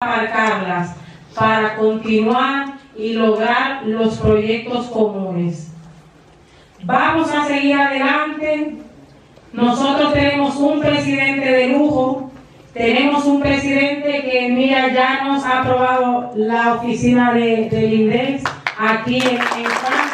aparcarlas para continuar y lograr los proyectos comunes. Vamos a seguir adelante. Nosotros tenemos un presidente de lujo, tenemos un presidente que, mira, ya nos ha aprobado la oficina del INDEX aquí en Francia.